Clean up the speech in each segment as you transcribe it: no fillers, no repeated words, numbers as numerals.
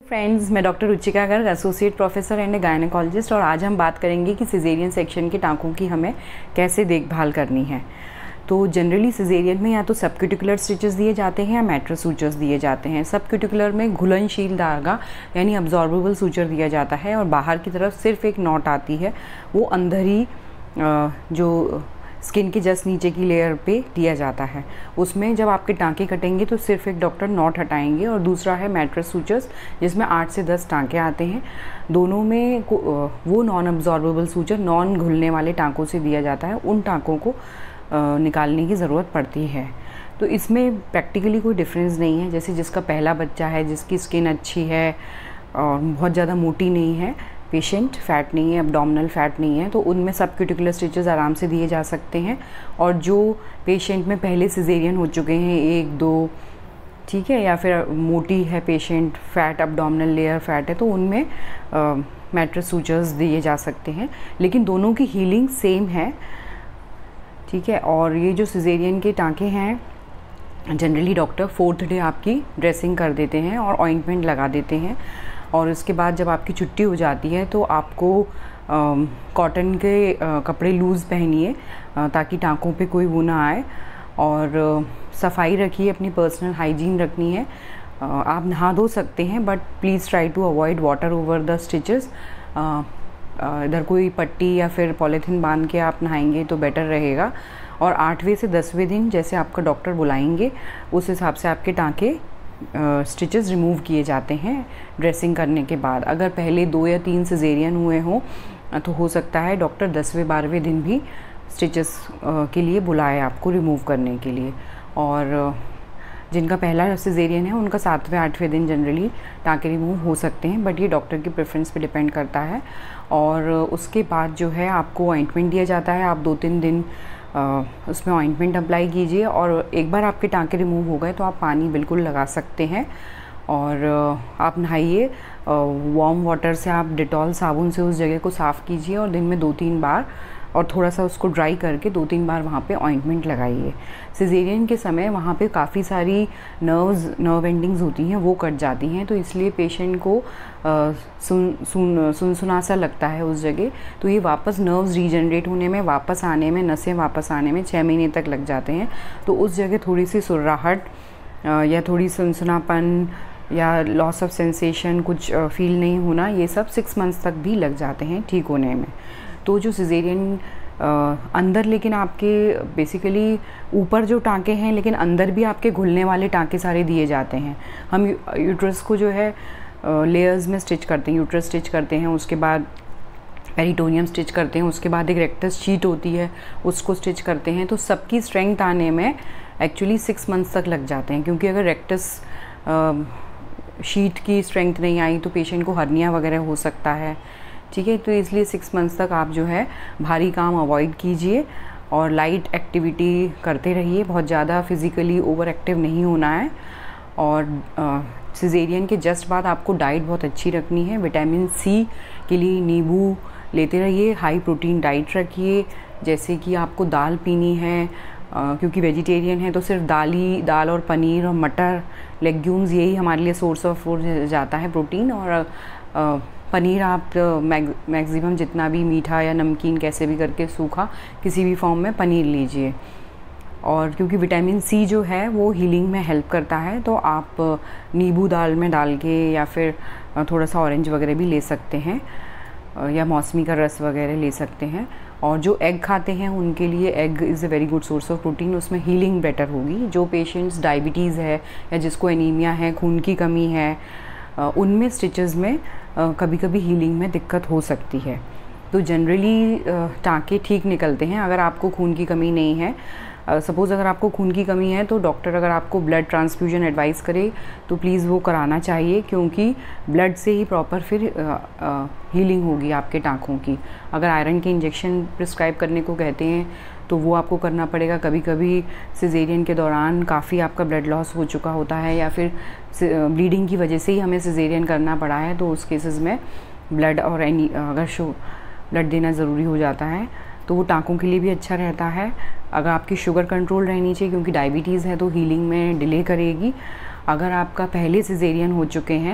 Friends, मैं doctor Ruchika Garg, associate professor and gynaecologist, और आज हम बात करेंगे कि सिजेरियन सेक्शन के टाँकों की हमें कैसे देखभाल करनी है। तो जनरली सिजेरियन में या तो सबक्यूटिकुलर स्टिचेस दिए जाते हैं या मैट्रस सूचर्स दिए जाते हैं। सबक्यूटिकुलर में घुलनशील धागा यानी अब्जॉर्बेबल सूचर दिया जाता है और बाहर की तरफ सिर्फ एक नॉट आती है, वो अंदर ही जो स्किन के जस्ट नीचे की लेयर पे दिया जाता है। उसमें जब आपके टाँके कटेंगे तो सिर्फ एक डॉक्टर नॉट हटाएंगे, और दूसरा है मैट्रस सूचर्स जिसमें 8 से 10 टाँके आते हैं। दोनों में वो नॉन अब्जॉर्बेबल सूचर नॉन घुलने वाले टाँकों से दिया जाता है, उन टाँकों को निकालने की ज़रूरत पड़ती है। तो इसमें प्रैक्टिकली कोई डिफरेंस नहीं है। जैसे जिसका पहला बच्चा है, जिसकी स्किन अच्छी है और बहुत ज़्यादा मोटी नहीं है, पेशेंट फैट नहीं है, एब्डोमिनल फैट नहीं है, तो उनमें सबक्यूटिकुलर स्टिचेस आराम से दिए जा सकते हैं। और जो पेशेंट में पहले सिजेरियन हो चुके हैं 1-2, ठीक है, या फिर मोटी है patient, fat abdominal layer fat है, तो उनमें मैट्रस सूचर्स दिए जा सकते हैं। लेकिन दोनों की हीलिंग सेम है, ठीक है। और ये जो सिजेरियन के टाँके हैं, जनरली डॉक्टर 4th डे आपकी ड्रेसिंग कर देते हैं और ऑइंटमेंट लगा देते हैं, और उसके बाद जब आपकी छुट्टी हो जाती है तो आपको कॉटन के कपड़े लूज़ पहनिए ताकि टाँकों पे कोई वो ना आए, और सफाई रखिए, अपनी पर्सनल हाइजीन रखनी है। आप नहा धो सकते हैं, but please try to avoid water over the stitches. इधर कोई पट्टी या फिर पॉलीथीन बांध के आप नहाएंगे तो बेटर रहेगा। और 8वें से 10वें दिन जैसे आपका डॉक्टर बुलाएंगे उस हिसाब से आपके टाँके स्टिचेस रिमूव किए जाते हैं ड्रेसिंग करने के बाद। अगर पहले 2 या 3 सिजेरियन हुए हों तो हो सकता है डॉक्टर 10वें-12वें दिन भी स्टिचेस के लिए बुलाए आपको रिमूव करने के लिए। और जिनका पहला सिजेरियन है उनका 7वें-8वें दिन जनरली टाँके रिमूव हो सकते हैं, बट ये डॉक्टर की प्रेफरेंस पे डिपेंड करता है। और उसके बाद जो है आपको ऑइंटमेंट दिया जाता है। आप 2-3 दिन उसमें ऑइंटमेंट अप्लाई कीजिए, और एक बार आपके टाँके रिमूव हो गए तो आप पानी बिल्कुल लगा सकते हैं। और आप नहाइए, वार्म वाटर से आप डेटॉल साबुन से उस जगह को साफ़ कीजिए, और दिन में 2-3 बार, और थोड़ा सा उसको ड्राई करके 2-3 बार वहाँ पे ऑइंटमेंट लगाइए। सिजेरियन के समय वहाँ पे काफ़ी सारी नर्व एंडिंग्स होती हैं, वो कट जाती हैं, तो इसलिए पेशेंट को सुनसुना सा लगता है उस जगह। तो ये वापस नर्व्स रीजनरेट होने में, वापस आने में, नसें वापस आने में 6 महीने तक लग जाते हैं। तो उस जगह थोड़ी सी सुर्राहट या थोड़ी सुनसुनापन या लॉस ऑफ सेंसेशन, कुछ फील नहीं होना, ये सब 6 मंथ्स तक भी लग जाते हैं ठीक होने में। तो जो सिजेरियन अंदर, लेकिन आपके बेसिकली ऊपर जो टाँके हैं, लेकिन अंदर भी आपके घुलने वाले टाँके सारे दिए जाते हैं। हम यूट्रस को जो है लेयर्स में स्टिच करते हैं, यूट्रस स्टिच करते हैं, उसके बाद पेरिटोनियम स्टिच करते हैं, उसके बाद एक रेक्टस शीट होती है उसको स्टिच करते हैं। तो सबकी स्ट्रेंथ आने में एक्चुअली 6 मंथ्स तक लग जाते हैं, क्योंकि अगर रेक्टस शीट की स्ट्रेंथ नहीं आई तो पेशेंट को हर्निया वगैरह हो सकता है, ठीक है। तो इसलिए 6 मंथ्स तक आप जो है भारी काम अवॉइड कीजिए और लाइट एक्टिविटी करते रहिए, बहुत ज़्यादा फिज़िकली ओवर एक्टिव नहीं होना है। और सिजेरियन के जस्ट बाद आपको डाइट बहुत अच्छी रखनी है। विटामिन सी के लिए नींबू लेते रहिए, हाई प्रोटीन डाइट रखिए, जैसे कि आपको दाल पीनी है, क्योंकि वेजिटेरियन है तो सिर्फ दाल और पनीर और मटर, लेग्यूम्स, यही हमारे लिए सोर्स ऑफ फूड जाता है प्रोटीन। और पनीर आप मैक्सिमम जितना भी मीठा या नमकीन कैसे भी करके सूखा किसी भी फॉर्म में पनीर लीजिए। और क्योंकि विटामिन सी जो है वो हीलिंग में हेल्प करता है, तो आप नींबू दाल में डाल के या फिर थोड़ा सा ऑरेंज वगैरह भी ले सकते हैं, या मौसमी का रस वगैरह ले सकते हैं। और जो एग खाते हैं उनके लिए egg is a very good source of protein, उसमें हीलिंग बेटर होगी। जो पेशेंट्स डायबिटीज़ है या जिसको एनीमिया है, खून की कमी है, उनमें स्टिचेस में कभी कभी हीलिंग में दिक्कत हो सकती है। तो जनरली टाँके ठीक निकलते हैं अगर आपको खून की कमी नहीं है। सपोज़ अगर आपको खून की कमी है तो डॉक्टर अगर आपको ब्लड ट्रांसफ्यूजन एडवाइस करे तो प्लीज़ वो कराना चाहिए, क्योंकि ब्लड से ही प्रॉपर फिर हीलिंग होगी आपके टाँकों की। अगर आयरन के इंजेक्शन प्रिस्क्राइब करने को कहते हैं तो वो आपको करना पड़ेगा। कभी कभी सिजेरियन के दौरान काफ़ी आपका ब्लड लॉस हो चुका होता है, या फिर ब्लीडिंग की वजह से ही हमें सिजेरियन करना पड़ा है, तो उस केसेस में ब्लड और अगर ब्लड देना ज़रूरी हो जाता है तो वो टाँकों के लिए भी अच्छा रहता है। अगर आपकी शुगर कंट्रोल रहनी चाहिए, क्योंकि डायबिटीज़ है तो हीलिंग में डिले करेगी। अगर आपका पहले सिजेरियन हो चुके हैं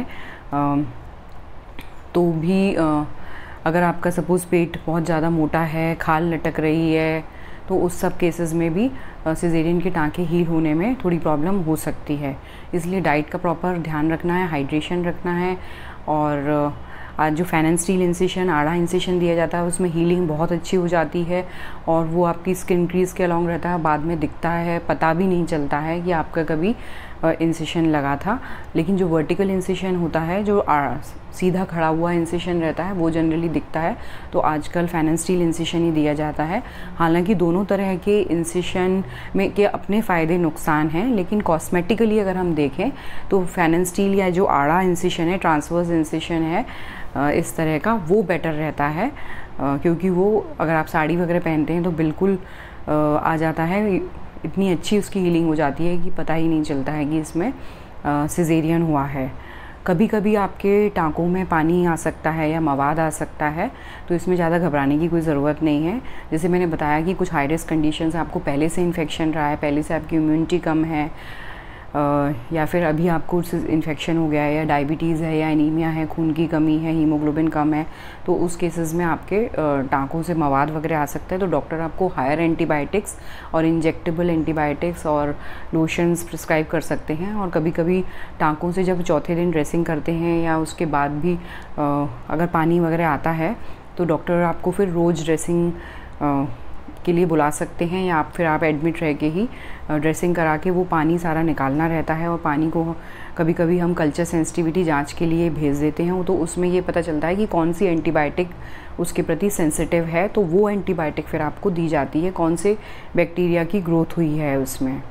तो भी अगर आपका सपोज़ पेट बहुत ज़्यादा मोटा है, खाल लटक रही है, तो उस सब केसेस में भी सिजेरियन के टाँके हील होने में थोड़ी प्रॉब्लम हो सकती है। इसलिए डाइट का प्रॉपर ध्यान रखना है, हाइड्रेशन रखना है। और आज जो फैन एंड स्टील इंसिशन, आड़ा इंसिशन दिया जाता है, उसमें हीलिंग बहुत अच्छी हो जाती है और वो आपकी स्किन क्रीज के अलॉन्ग रहता है, बाद में दिखता है, पता भी नहीं चलता है कि आपका कभी इंसिशन लगा था। लेकिन जो वर्टिकल इंसिशन होता है, जो सीधा खड़ा हुआ इंसिशन रहता है, वो जनरली दिखता है। तो आजकल फैन एंड स्टील इंसिशन ही दिया जाता है। हालांकि दोनों तरह के इंसिशन में के अपने फ़ायदे नुकसान हैं, लेकिन कॉस्मेटिकली अगर हम देखें तो फैन एंड स्टील या जो आड़ा इंसिशन है, ट्रांसवर्स इंसिशन है इस तरह का, वो बेटर रहता है। क्योंकि वो अगर आप साड़ी वगैरह पहनते हैं तो बिल्कुल आ जाता है, इतनी अच्छी उसकी हीलिंग हो जाती है कि पता ही नहीं चलता है कि इसमें सिजेरियन हुआ है। कभी कभी आपके टाँकों में पानी आ सकता है या मवाद आ सकता है, तो इसमें ज़्यादा घबराने की कोई ज़रूरत नहीं है। जैसे मैंने बताया कि कुछ हाई रिस्क कंडीशंस, आपको पहले से इन्फेक्शन रहा है, पहले से आपकी इम्यूनिटी कम है, या फिर अभी आपको इन्फेक्शन हो गया है, या डायबिटीज़ है, या एनीमिया है, खून की कमी है, हीमोग्लोबिन कम है, तो उस केसेस में आपके टाँकों से मवाद वगैरह आ सकता है। तो डॉक्टर आपको हायर एंटीबायोटिक्स और इंजेक्टेबल एंटीबायोटिक्स और लोशंस प्रिस्क्राइब कर सकते हैं। और कभी कभी टाँकों से जब चौथे दिन ड्रेसिंग करते हैं या उसके बाद भी अगर पानी वगैरह आता है, तो डॉक्टर आपको फिर रोज़ ड्रेसिंग के लिए बुला सकते हैं, या फिर आप एडमिट रह के ही ड्रेसिंग करा के वो पानी सारा निकालना रहता है। और पानी को कभी कभी हम कल्चर सेंसिटिविटी जांच के लिए भेज देते हैं, तो उसमें ये पता चलता है कि कौन सी एंटीबायोटिक उसके प्रति सेंसिटिव है, तो वो एंटीबायोटिक फिर आपको दी जाती है, कौन से बैक्टीरिया की ग्रोथ हुई है उसमें।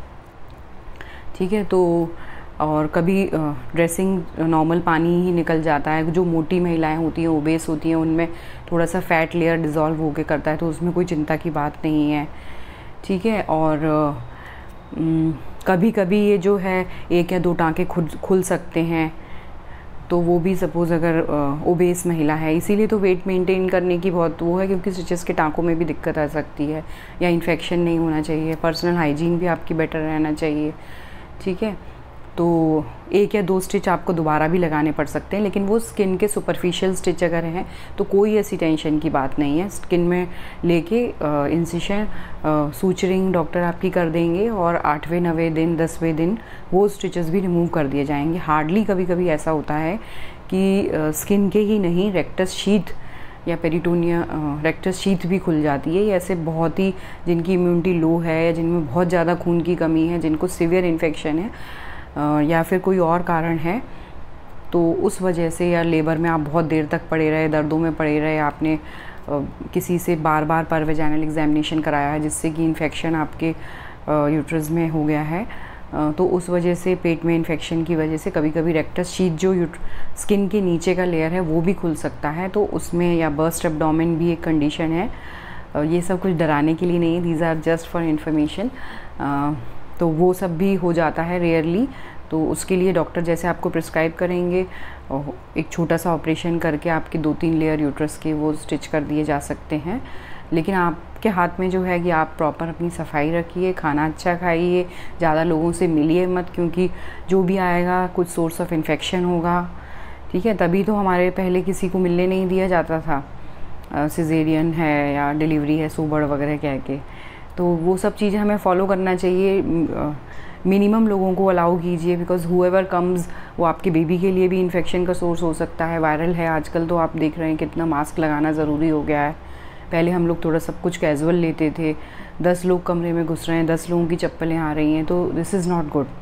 ठीक है, तो और कभी ड्रेसिंग नॉर्मल पानी ही निकल जाता है। जो मोटी महिलाएं होती हैं, ओबेस होती हैं, उनमें थोड़ा सा फैट लेयर डिज़ोल्व होके करता है, तो उसमें कोई चिंता की बात नहीं है। ठीक है, और कभी कभी ये जो है 1 या 2 टाँके खुल सकते हैं, तो वो भी सपोज़ अगर ओबेस महिला है, इसीलिए तो वेट मेंटेन करने की बहुत वो है, क्योंकि स्टिचेस के टाँकों में भी दिक्कत आ सकती है, या इन्फेक्शन नहीं होना चाहिए, पर्सनल हाइजीन भी आपकी बेटर रहना चाहिए। ठीक है, तो 1 या 2 स्टिच आपको दोबारा भी लगाने पड़ सकते हैं, लेकिन वो स्किन के सुपरफिशियल स्टिच अगर हैं तो कोई ऐसी टेंशन की बात नहीं है। स्किन में लेके इंसिशन सूचरिंग डॉक्टर आपकी कर देंगे, और 8वें 9वें दिन 10वें दिन वो स्टिचेस भी रिमूव कर दिए जाएंगे। हार्डली कभी कभी ऐसा होता है कि स्किन के ही नहीं, रेक्टस शीथ या पेरिटोनिया रेक्टस शीथ भी खुल जाती है। ऐसे बहुत ही जिनकी इम्यूनिटी लो है, या जिनमें बहुत ज़्यादा खून की कमी है, जिनको सीवियर इन्फेक्शन है, या फिर कोई और कारण है, तो उस वजह से, या लेबर में आप बहुत देर तक पड़े रहे, दर्दों में पड़े रहे, आपने किसी से बार बार पर वेजाइनल एग्जामिनेशन कराया है जिससे कि इन्फेक्शन आपके यूट्रस में हो गया है, तो उस वजह से, पेट में इन्फेक्शन की वजह से कभी कभी रेक्टस शीथ जो स्किन के नीचे का लेयर है वो भी खुल सकता है। तो उसमें, या बर्स्ट एब्डोमेन भी एक कंडीशन है। ये सब कुछ डराने के लिए नहीं है, these are just for information. तो वो सब भी हो जाता है रेयरली, तो उसके लिए डॉक्टर जैसे आपको प्रिस्क्राइब करेंगे, एक छोटा सा ऑपरेशन करके आपके 2-3 लेयर यूट्रस के वो स्टिच कर दिए जा सकते हैं। लेकिन आपके हाथ में जो है कि आप प्रॉपर अपनी सफाई रखिए, खाना अच्छा खाइए, ज़्यादा लोगों से मिलिए मत, क्योंकि जो भी आएगा कुछ सोर्स ऑफ इन्फेक्शन होगा। ठीक है, तभी तो हमारे पहले किसी को मिलने नहीं दिया जाता था, सिजेरियन है या डिलीवरी है सोबड़ वगैरह कह के। तो वो सब चीज़ें हमें फॉलो करना चाहिए। मिनिमम लोगों को अलाउ कीजिए, बिकॉज हुएवर कम्स, वो आपके बेबी के लिए भी इन्फेक्शन का सोर्स हो सकता है। वायरल है आजकल, तो आप देख रहे हैं कितना मास्क लगाना ज़रूरी हो गया है। पहले हम लोग थोड़ा सब कुछ कैजुअल लेते थे, 10 लोग कमरे में घुस रहे हैं, 10 लोगों की चप्पलें आ रही हैं, तो दिस इज़ नॉट गुड।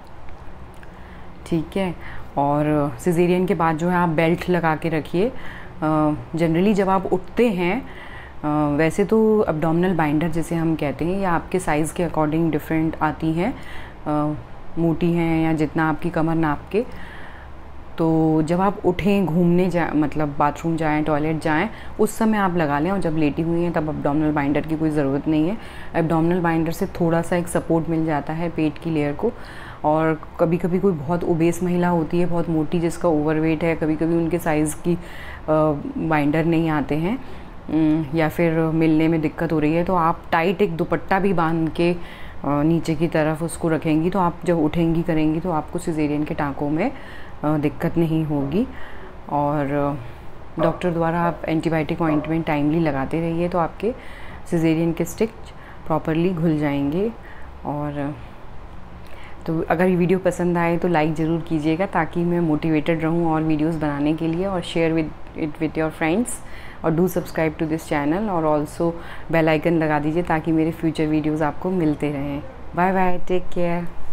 ठीक है, और सिजेरियन के बाद जो है आप बेल्ट लगा के रखिए। जनरली जब आप उठते हैं, वैसे तो एब्डोमिनल बाइंडर जिसे हम कहते हैं, या आपके साइज़ के अकॉर्डिंग डिफरेंट आती हैं, मोटी हैं या जितना आपकी कमर नाप के। तो जब आप उठें, घूमने जाएं, मतलब बाथरूम जाएं, टॉयलेट जाएं, उस समय आप लगा लें, और जब लेटी हुई हैं तब एब्डोमिनल बाइंडर की कोई ज़रूरत नहीं है। एब्डोमिनल बाइंडर से थोड़ा सा एक सपोर्ट मिल जाता है पेट की लेयर को। और कभी कभी कोई बहुत ओबेस महिला होती है, बहुत मोटी, जिसका ओवरवेट है, कभी कभी उनके साइज़ की बाइंडर नहीं आते हैं, या फिर मिलने में दिक्कत हो रही है, तो आप टाइट एक दुपट्टा भी बांध के नीचे की तरफ उसको रखेंगी, तो आप जब उठेंगी करेंगी तो आपको सिजेरियन के टाँकों में दिक्कत नहीं होगी। और डॉक्टर द्वारा आप एंटीबायोटिक ऑइंटमेंट टाइमली लगाते रहिए तो आपके सिजेरियन के स्टिच प्रॉपरली घुल जाएंगे। और तो अगर ये वीडियो पसंद आए तो लाइक ज़रूर कीजिएगा ताकि मैं मोटिवेटेड रहूँ और वीडियोस बनाने के लिए, और शेयर विद योर फ्रेंड्स, और do subscribe to this channel, और ऑल्सो बेल आइकन लगा दीजिए ताकि मेरे फ्यूचर वीडियोस आपको मिलते रहें। Bye bye, take care.